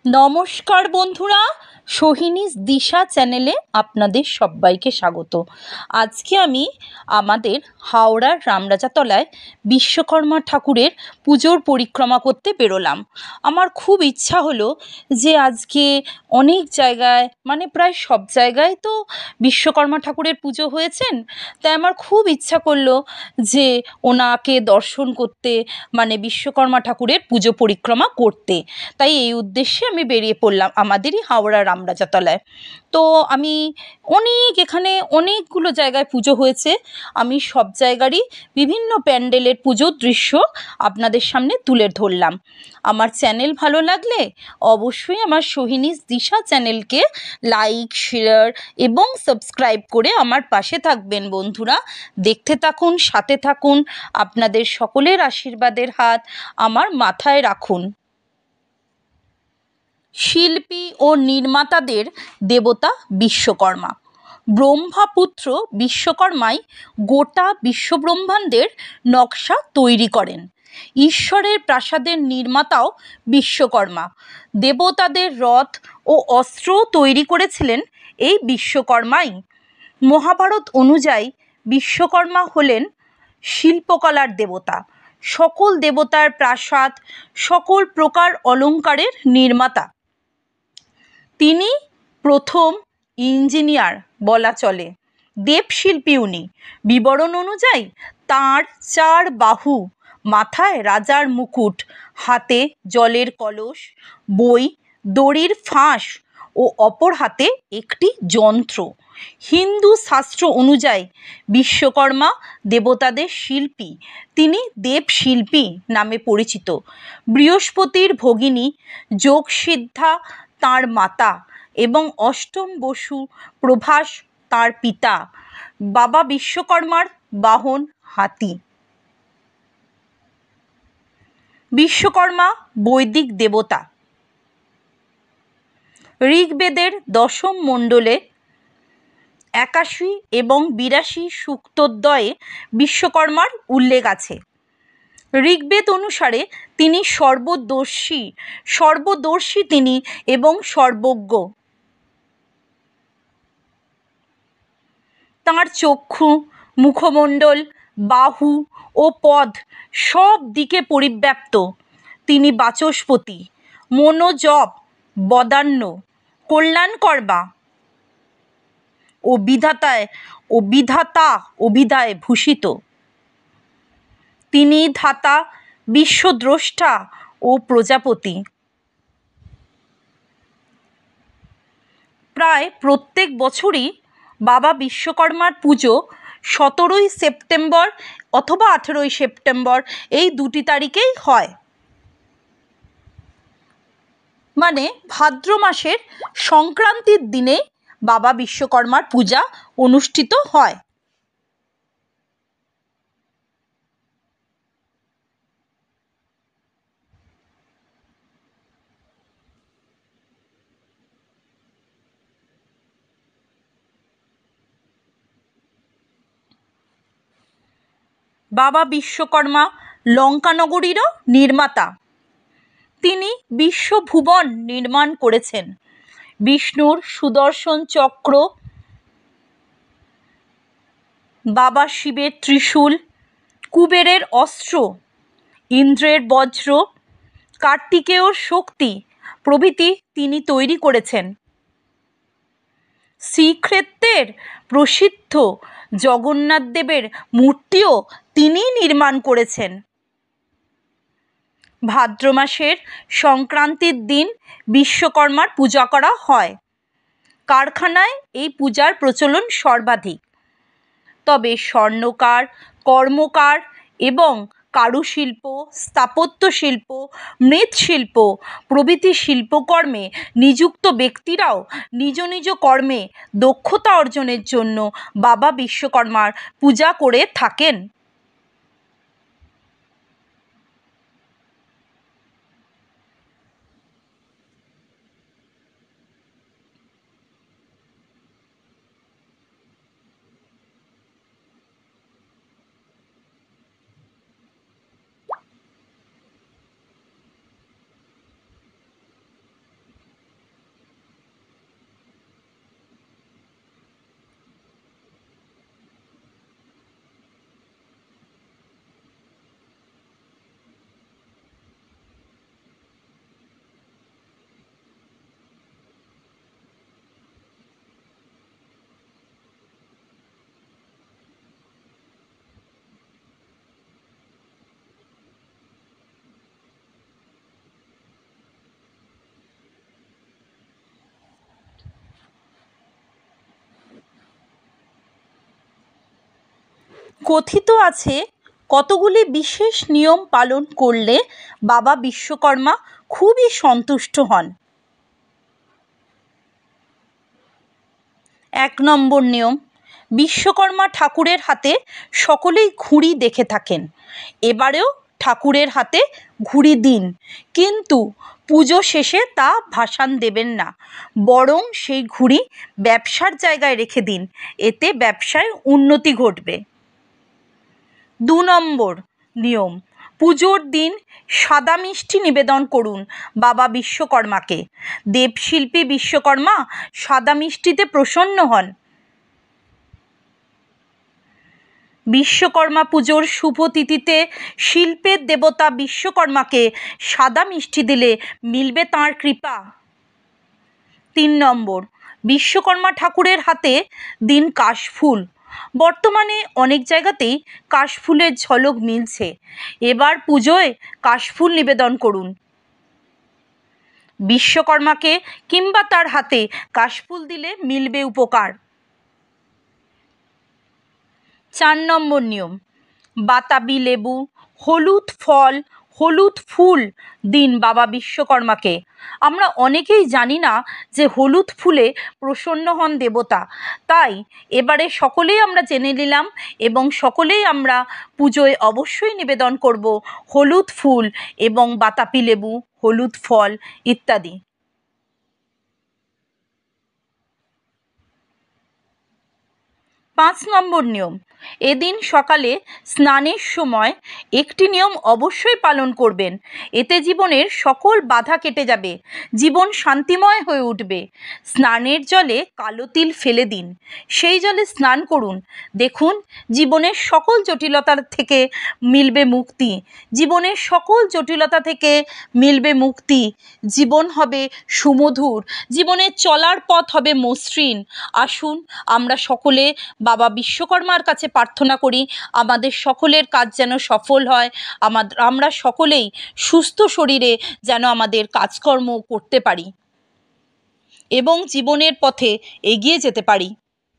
নমস্কার বন্ধুরা, সোহিনীস দিশা চ্যানেলে আপনাদের সবাইকে স্বাগত। আজকে আমি আমাদের হাওড়ার রামরাজাতলায় বিশ্বকর্মা ঠাকুরের পুজোর পরিক্রমা করতে বেরোলাম। আমার খুব ইচ্ছা হলো যে আজকে অনেক জায়গায় প্রায় সব জায়গায় তো বিশ্বকর্মা ঠাকুরের পুজো হয়েছেন, তাই আমার খুব ইচ্ছা করলো যে ওনাকে দর্শন করতে, বিশ্বকর্মা ঠাকুরের পুজো পরিক্রমা করতে। তাই এই উদ্দেশ্যে আমি বেরিয়ে পড়লাম আমাদেরই হাওড়া রামরাজাতলায়। তো আমি এখানে অনেকগুলো জায়গায় পুজো হয়েছে, আমি সব জায়গারই বিভিন্ন প্যান্ডেলের পুজোর দৃশ্য আপনাদের সামনে তুলে ধরলাম। আমার চ্যানেল ভালো লাগলে অবশ্যই আমার সোহিনীস দিশা চ্যানেলকে লাইক, শেয়ার এবং সাবস্ক্রাইব করে আমার পাশে থাকবেন বন্ধুরা। দেখতে থাকুন, সাথে থাকুন, আপনাদের সকলের আশীর্বাদের হাত আমার মাথায় রাখুন। শিল্পী ও নির্মাতাদের দেবতা বিশ্বকর্মা। ব্রহ্মাপুত্র বিশ্বকর্মাই গোটা বিশ্বব্রহ্মাণ্ডের নকশা তৈরি করেন। ঈশ্বরের প্রাসাদের নির্মাতাও বিশ্বকর্মা। দেবতাদের রথ ও অস্ত্র তৈরি করেছিলেন এই বিশ্বকর্মাই। মহাভারত অনুযায়ী বিশ্বকর্মা হলেন শিল্পকলার দেবতা। সকল দেবতার প্রাসাদ, সকল প্রকার অলঙ্কারের নির্মাতা। তিনি প্রথম ইঞ্জিনিয়ার বলা চলে। দেবশিল্পী উনি। বিবরণ অনুযায়ী তাঁর 4 বাহু, মাথায় রাজার মুকুট, হাতে জলের কলস, বই, দড়ির ফাঁস ও অপর হাতে একটি যন্ত্র। হিন্দু শাস্ত্র অনুযায়ী বিশ্বকর্মা দেবতাদের শিল্পী। তিনি দেবশিল্পী নামে পরিচিত। বৃহস্পতির ভগিনী যোগসিদ্ধা তাঁর মাতা এবং অষ্টম বসু প্রভাস তাঁর পিতা। বাবা বিশ্বকর্মার বাহন হাতি। বিশ্বকর্মা বৈদিক দেবতা। ঋগ্বেদের দশম মণ্ডলে 81 এবং 82 সূক্তোদ্বয়ে বিশ্বকর্মার উল্লেখ আছে। ঋগ্বেদ অনুসারে তিনি সর্বদর্শী তিনি এবং সর্বজ্ঞ। তাঁর চক্ষু, মুখমণ্ডল, বাহু ও পদ সব দিকে পরিব্যাপ্ত। তিনি বাচস্পতি, মনোজব, বদান্য, কল্যাণকর্মা ও বিধাতা অভিধায় ভূষিত। তিনি ধাতা, বিশ্বদ্রষ্টা ও প্রজাপতি। প্রায় প্রত্যেক বছরই বাবা বিশ্বকর্মার পুজো 17ই সেপ্টেম্বর অথবা 18ই সেপ্টেম্বর এই দুটি তারিখেই হয়। ভাদ্র মাসের সংক্রান্তির দিনে বাবা বিশ্বকর্মার পূজা অনুষ্ঠিত হয়। বাবা বিশ্বকর্মা লঙ্কানগরীরও নির্মাতা। তিনি বিশ্বভুবন নির্মাণ করেছেন। বিষ্ণুর সুদর্শন চক্র, বাবা শিবের ত্রিশূল, কুবেরের অস্ত্র, ইন্দ্রের বজ্র, কার্তিকেয়র শক্তি প্রভৃতি তিনি তৈরি করেছেন। শ্রীক্ষেত্রের প্রসিদ্ধ জগন্নাথ দেবের মূর্তিও তিনি নির্মাণ করেছেন। ভাদ্র মাসের সংক্রান্তির দিন বিশ্বকর্মার পূজা করা হয়। কারখানায় এই পূজার প্রচলন সর্বাধিক। তবে স্বর্ণকার, কর্মকার এবং কারুশিল্প, স্থাপত্য শিল্প, মৃৎশিল্প প্রভৃতি শিল্পকর্মে নিযুক্ত ব্যক্তিরাও নিজ নিজ কর্মে দক্ষতা অর্জনের জন্য বাবা বিশ্বকর্মার পূজা করে থাকেন। কথিত আছে কতগুলি বিশেষ নিয়ম পালন করলে বাবা বিশ্বকর্মা খুবই সন্তুষ্ট হন। 1 নম্বর নিয়ম, বিশ্বকর্মা ঠাকুরের হাতে সকলেই ঘুড়ি দেখে থাকেন। এবারেও ঠাকুরের হাতে ঘুড়ি দিন, কিন্তু পুজো শেষে তা ভাসান দেবেন না, বরং সেই ঘুড়ি ব্যবসার জায়গায় রেখে দিন, এতে ব্যবসায় উন্নতি ঘটবে। 2 নম্বর নিয়ম, পুজোর দিন সাদা মিষ্টি নিবেদন করুন বাবা বিশ্বকর্মাকে। দেবশিল্পী বিশ্বকর্মা সাদা মিষ্টিতে প্রসন্ন হন। বিশ্বকর্মা পুজোর শুভ তিথিতে শিল্পের দেবতা বিশ্বকর্মাকে সাদা মিষ্টি দিলে মিলবে তাঁর কৃপা। 3 নম্বর, বিশ্বকর্মা ঠাকুরের হাতে দিন কাশফুল। বর্তমানে অনেক জায়গাতেই কাশফুলের ঝলক মিলছে, এবার পুজোয় কাশফুল নিবেদন করুন। বিশ্বকর্মাকে কিংবা তার হাতে কাশফুল দিলে মিলবে উপকার। 4 নম্বর নিয়ম, বাতাবি লেবু, হলুদ ফল, হলুদ ফুল দিন বাবা বিশ্বকর্মাকে। আমরা অনেকেই জানি না যে হলুদ ফুলে প্রসন্ন হন দেবতা, তাই এবারে সকলেই আমরা জেনে নিলাম এবং সকলেই আমরা পুজোয় অবশ্যই নিবেদন করব হলুদ ফুল এবং বাতাবি লেবু, হলুদ ফল ইত্যাদি। 5 নম্বর নিয়ম, এদিন সকালে স্নানের সময় একটি নিয়ম অবশ্যই পালন করবেন, এতে জীবনের সকল বাধা কেটে যাবে, জীবন শান্তিময় হয়ে উঠবে। স্নানের জলে কালো তিল ফেলে দিন, সেই জলে স্নান করুন, দেখুন জীবনের সকল জটিলতা থেকে মিলবে মুক্তি, জীবনের সকল জটিলতা থেকে মিলবে মুক্তি, জীবন হবে সুমধুর, জীবনের চলার পথ হবে মসৃণ। আসুন আমরা সকলে বাবা বিশ্বকর্মার কাছে প্রার্থনা করি আমাদের সকলের কাজ যেন সফল হয়, আমরা সকলেই সুস্থ শরীরে যেন আমাদের কাজকর্ম করতে পারি এবং জীবনের পথে এগিয়ে যেতে পারি।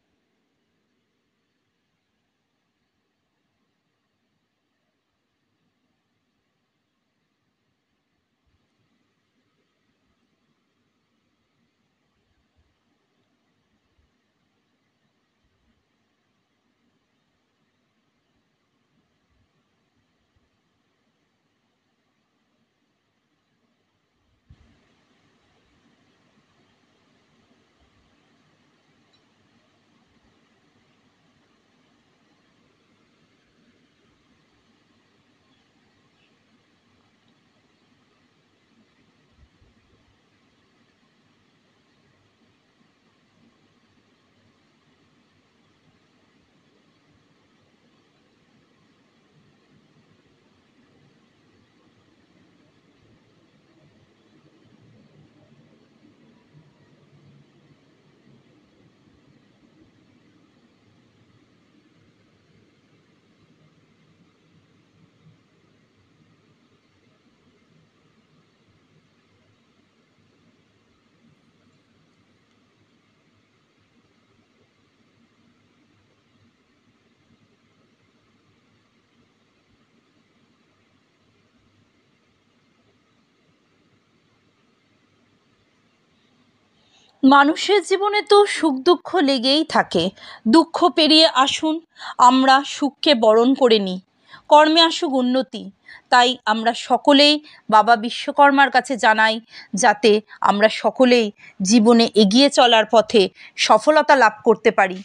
মানুষের জীবনে তো সুখ দুঃখ লেগেই থাকে, দুঃখ পেরিয়ে আসুন আমরা সুখকে বরণ করে নিই, কর্মে আসুক উন্নতি। তাই আমরা সকলেই বাবা বিশ্বকর্মার কাছে জানাই যাতে আমরা সকলেই জীবনে এগিয়ে চলার পথে সফলতা লাভ করতে পারি।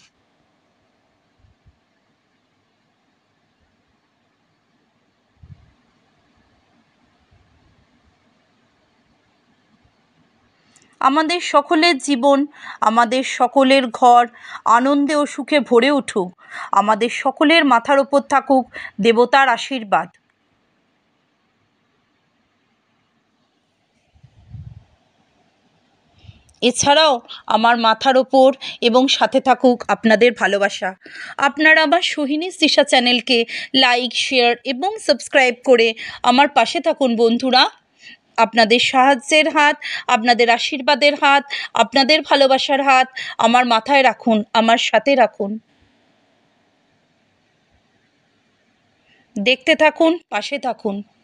আমাদের সকলের জীবন, আমাদের সকলের ঘর আনন্দে ও সুখে ভরে উঠুক, আমাদের সকলের মাথার ওপর থাকুক দেবতার আশীর্বাদ। এছাড়াও আমার মাথার ওপর এবং সাথে থাকুক আপনাদের ভালোবাসা। আপনারা আমার সোহিনীস দিশা চ্যানেলকে লাইক, শেয়ার এবং সাবস্ক্রাইব করে আমার পাশে থাকুন বন্ধুরা। আপনাদের সাহায্যের হাত, আপনাদের আশীর্বাদের হাত, আপনাদের ভালোবাসার হাত আমার মাথায় রাখুন, আমার সাথে রাখুন। দেখতে থাকুন, পাশে থাকুন।